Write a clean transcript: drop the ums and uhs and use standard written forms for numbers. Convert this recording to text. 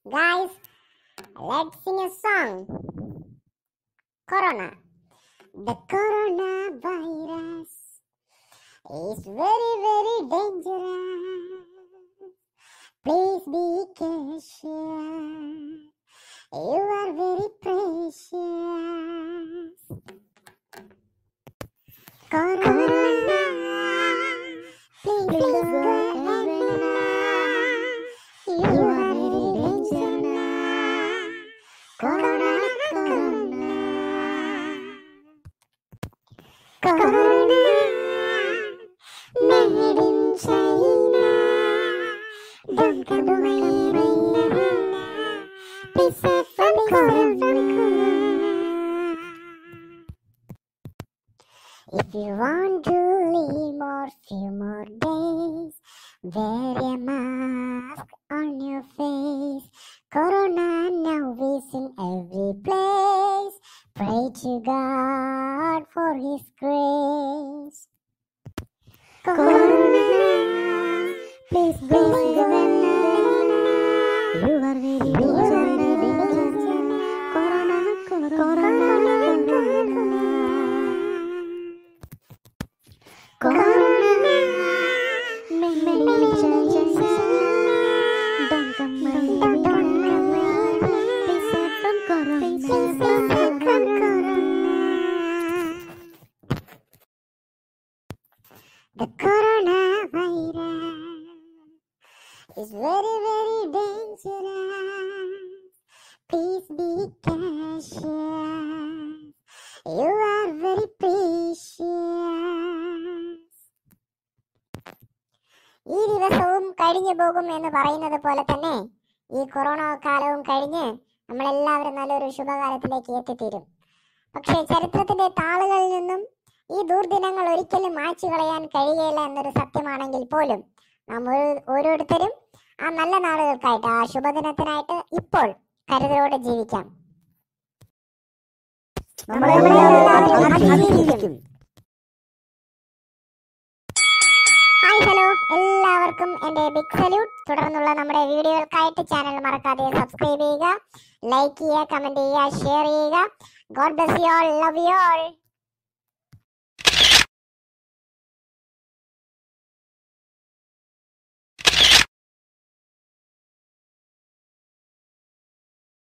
Guys, let's sing a song. Corona. The coronavirus is very, very dangerous. Please be cautious. You are very precious. Corona, please go away now. You are very dangerous. Corona, Corona, made in China. Don't come away right now. Be safe from Corona. If you want to live more, few more days, wear a mask on your face. Corona now is in every place. Pray to God for His grace. Corona, please go away now. You are very dangerous. Corona, Corona, Corona, make me change. Don't come away. Be safe from Corona. The coronavirus is very, very dangerous. Please be cautious. You are very precious. ഈ ദിവസവും കഴിഞ്ഞു പോകും എന്ന് പറയുന്നത് പോലെ തന്നെ ഈ corona കാലവും കഴിഞ്ഞ് നമ്മളെല്ലാവരും നല്ലൊരു ശുഭകാലത്തിലേക്ക് എത്തിത്തീരും. പക്ഷേ ചരിത്രത്തിന്റെ താളുകളിൽ നിന്നും ഈ ദുർദിനങ്ങൾ ഒരിക്കലും മായ്ച്ചു കളയാൻ കഴിയുകയില്ല എന്നൊരു സത്യമാണെങ്കിൽ പോലും നാം ഓരോരുത്തരും ആ നല്ല നാളുകൾക്കായിട്ട്, ആ ശുഭദിനത്തിനായിട്ട് ഇപ്പോൾ കരുതലോടെ ജീവിക്കാം. ഹായ്, ഹലോ, എല്ലാവർക്കും എൻ്റെ ബിഗ് സല്യൂട്ട്. തുടർന്നുള്ള നമ്മുടെ വീഡിയോകൾക്കായിട്ട് ചാനൽ മറക്കാതെ സബ്സ്ക്രൈബ് ചെയ്യുക, ലൈക്ക് ചെയ്യുക, കമന്റ് ചെയ്യുക, ഷെയർ ചെയ്യുക. God bless you all, love you all.